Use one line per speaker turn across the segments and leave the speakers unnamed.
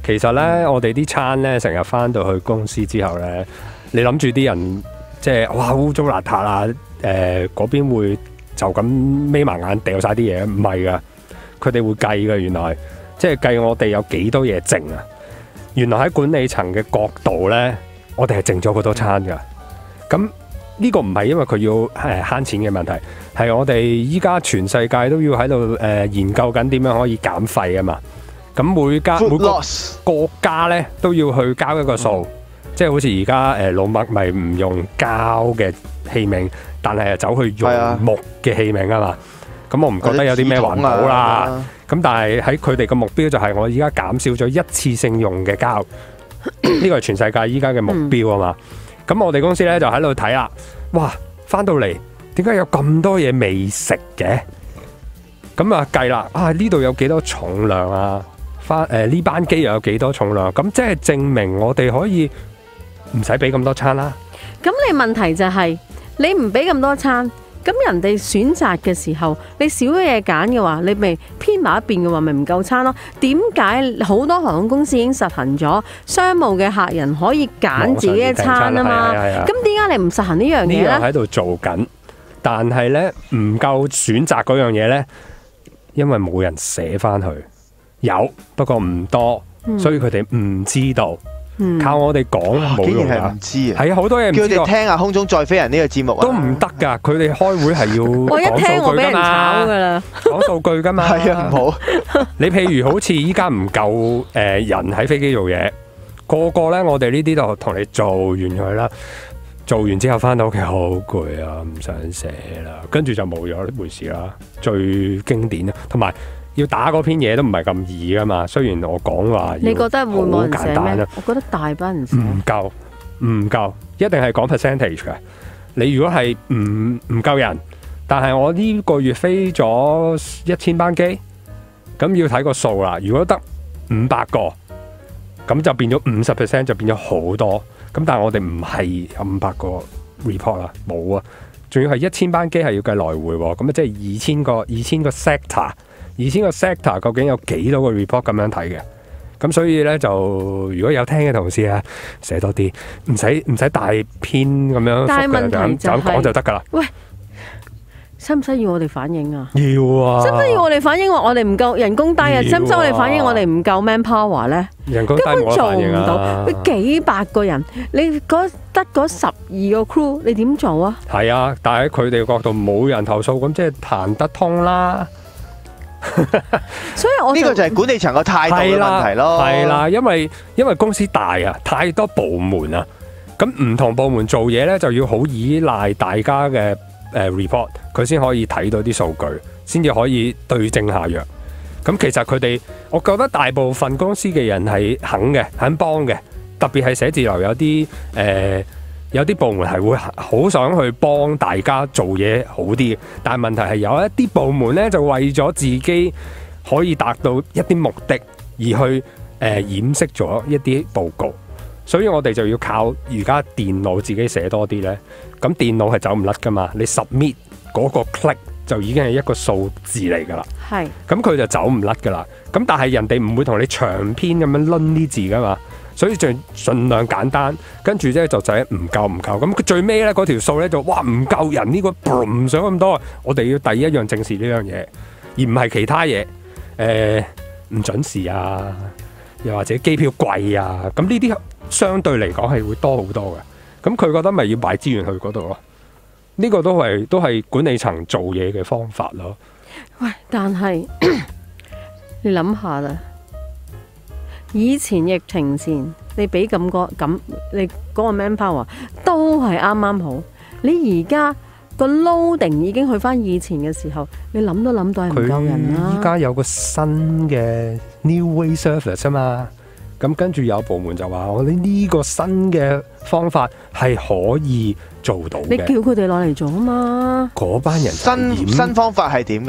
其實咧，我哋啲餐咧成日翻到去公司之後咧，你諗住啲人即係哇污糟邋遢啊！嗰邊會就咁眯埋眼掉晒啲嘢，唔係噶，佢哋會計嘅。原來即係計我哋有幾多嘢剩啊！原來喺管理層嘅角度咧，我哋係剩咗好多餐噶。咁呢個唔係因為佢要慳錢嘅問題，係我哋依家全世界都要喺度研究緊點樣可以減廢啊嘛。咁每個國家咧都要去交一個數，即係好似而家老麥咪唔用膠嘅器皿，但係走去用木嘅器皿啊嘛。咁我唔覺得有啲咩環保啦。咁但係喺佢哋嘅目標就係我而家減少咗一次性用嘅膠，呢個係全世界依家嘅目標啊嘛。咁我哋公司咧就喺度睇啦，哇！翻到嚟點解有咁多嘢未食嘅？咁啊計啦，呢度有幾多重量啊？呢班機又有幾多重量？咁即係證明我哋可以唔使俾咁多餐啦。
咁你問題就係你唔俾咁多餐，咁人哋選擇嘅時候，你少咗嘢揀嘅話，你咪偏埋一邊嘅話，咪唔夠餐咯？點解好多航空公司已經實行咗商務嘅客人可以揀自己嘅餐啊嘛？咁點解你唔實行呢樣嘢咧？
呢個喺度做緊，但係咧唔夠選擇嗰樣嘢咧，因為冇人寫翻去。有，不過唔多，所以佢哋唔知道。靠我哋講冇用噶，
唔知啊，
係啊，好多嘢唔知。
叫佢哋聽下空中再飛人呢個節目
都唔得噶，佢哋開會係要
我一聽我俾人炒噶啦，
講數據噶嘛。
係啊，唔好。
你譬如好似依家唔夠人喺飛機做嘢，個個咧我哋呢啲就同你做完佢啦。做完之後翻到屋企好攰啊，唔想寫啦，跟住就冇咗呢回事啦。最經典啊，同埋。要打嗰篇嘢都唔係咁易噶嘛，雖然我講話
你覺得會冇人寫咩？我覺得大班人寫
唔夠，一定係講 percentage 嘅。你如果係唔夠人，但係我呢個月飛咗1000班機，咁要睇個數啦。如果得500個，咁就變咗50%，就變咗好多。咁但係我哋唔係有500個 report 啦，冇啊，仲要係1000班機係要計來回喎，咁啊即係2000個 sector。2000個 sector 究竟有幾多個 report 咁樣睇嘅？咁所以咧就如果有聽嘅同事啊，寫多啲，唔使大篇咁樣，
但係問題就
咁講就得㗎啦。
喂，使唔使要我哋反映啊？
要啊！
使唔使要我哋反映話我哋唔夠人工低啊？使唔使我哋反映我哋唔夠 manpower 咧？
人工低
根本做唔到，
啊、
幾百個人，你得嗰12個 crew， 你點做啊？
係啊，但係喺佢哋角度冇人投訴，咁即係行得通啦。
所以我
呢個就係管理層個態度嘅問題咯。
係啦，因為公司大啊，太多部門啊，咁唔同部門做嘢咧，就要好依賴大家嘅report， 佢先可以睇到啲數據，先至可以對症下藥。咁其實佢哋，我覺得大部分公司嘅人係肯幫嘅，特別係寫字樓有啲部門係會好想去幫大家做嘢好啲，但係問題係有一啲部門咧就為咗自己可以達到一啲目的而去掩飾咗一啲報告，所以我哋就要靠而家電腦自己寫多啲咧。咁電腦係走唔甩噶嘛，你 submit 嗰個 click 就已經係一個數字嚟噶啦。
係，
咁佢就走唔甩噶啦。咁但係人哋唔會同你長篇咁樣攆啲字噶嘛。所以就盡量簡單，跟住咧就係唔夠，咁佢最尾咧嗰條數咧就哇唔夠人呢個唔想咁多，我哋要第一樣正視呢樣嘢，而唔係其他嘢，唔準時啊，又或者機票貴啊，咁呢啲相對嚟講係會多好多嘅，咁佢覺得咪要擺資源去嗰度咯，呢個都係管理層做嘢嘅方法咯。
喂，但係你諗下啦。以前疫情前，你俾你嗰個 manpower 都係啱啱好。你而家個 loading 已經去翻以前嘅時候，你諗都諗到係唔夠人啦。
依家有個新嘅 New Way Service 啊嘛，咁跟住有部門就話我哋呢個新嘅方法係可以做到嘅。
你叫佢哋攞嚟做啊嘛。
嗰班人
新方法係點㗎？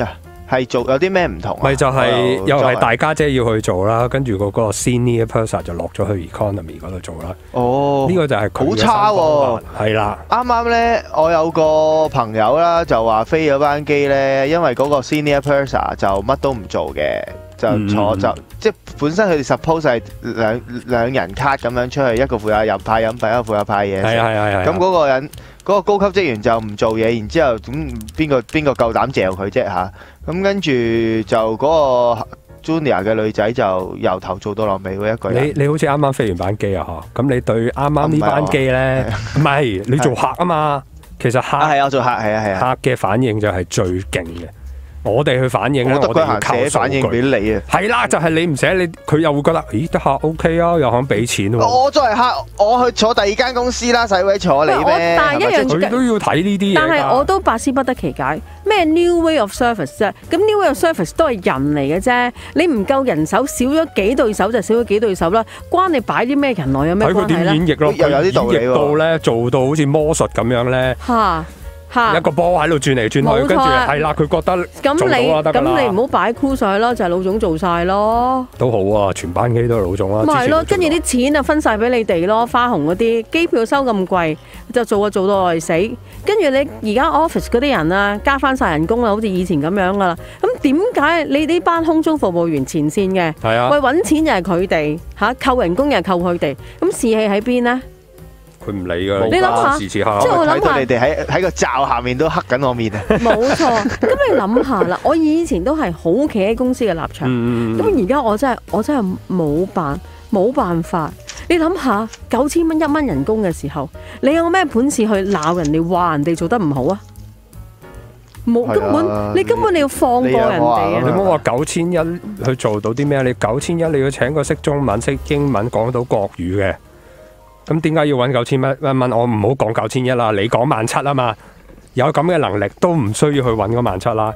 係做有啲咩唔同啊？
咪就係又係大家姐要去做啦，跟住嗰個 senior person 就落咗去 economy 嗰度做啦。
哦，
呢個就係佢
好差喎。
係啦，
啱啱咧，我有個朋友啦，就話飛咗班機咧，因為嗰個 senior person 就乜都唔做嘅，就坐即係本身佢哋 suppose 係兩人卡咁樣出去，一個負責派飲品，一個負責派嘢食。係。咁嗰個人嗰個高級職員就唔做嘢，然之後咁邊個夠膽嚼佢啫嚇？咁跟住就嗰個 junior 嘅女仔就由頭做到落尾喎，一個人。你好似啱啱飛完班機啊嚇，咁你對啱啱呢班機咧，唔係你做客啊嘛，其實客係我做客係啊，
客嘅反應就係最勁嘅。我哋去反應咧，
我哋要靠寫反應俾你啊！
係啦，就係你唔寫，佢又會覺得，咦，得客 OK 啊，又肯俾錢喎。
我作為客，我去坐第二間公司啦，使鬼坐你咩？
但係一樣
佢都要睇呢啲嘢。
但係我都百思不得其解，咩 new way of service 啫？咁 new way of service 都係人嚟嘅啫，你唔夠人手，少咗幾對手就少咗幾對手啦，關你擺啲咩人來有咩關係咧？睇佢點演繹咯，
又有啲道理喎。
演繹到咧，做到好似魔術咁樣咧。一個波喺度轉嚟轉去，跟住係啦，佢覺得做到啦，得㗎啦。
咁你唔好擺 crew 上去咯，就係老總做晒咯。
都好啊，全班機都係老總啦。
咪係咯，跟住啲錢啊分晒俾你哋咯，花紅嗰啲機票收咁貴，就做到嚟死。跟住你而家 office 嗰啲人啊，加翻晒人工啦，好似以前咁樣㗎啦。咁點解你呢班空中服務員前線嘅？係啊，喂，揾錢就係佢哋嚇，扣人工又係扣佢哋，咁士氣喺邊呢？
佢唔理㗎，
你諗下，
即係
我睇到你哋喺個罩下面都黑緊我面啊！
冇錯，咁你諗下啦，我以前都係好企喺公司嘅立場，咁而家我真係冇辦法。你諗下，9000蚊1蚊人工嘅時候，你有咩本事去鬧人哋話人哋做得唔好啊？冇根本你要放過人哋啊！
你唔好話9100去做到啲咩？你9100你要請個識中文、識英文、講到國語嘅。咁點解要揾9000蚊？我唔好講9100啦，你講17000啊嘛，有咁嘅能力都唔需要去揾嗰17000啦。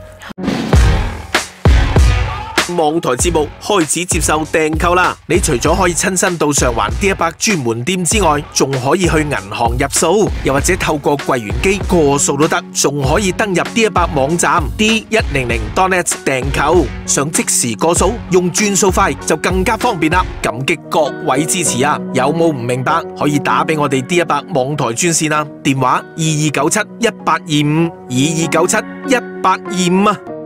網台節目開始接受訂購啦！你除咗可以親身到上環 D100 專門店之外，仲可以去銀行入數，又或者透過櫃員機過數都得，仲可以登入 D100 網站 D100.net 訂購，想即時過數用轉數快就更加方便啦！感激各位支持啊！有冇唔明白可以打俾我哋 D100 網台專線啊，電話22971825 22971825啊！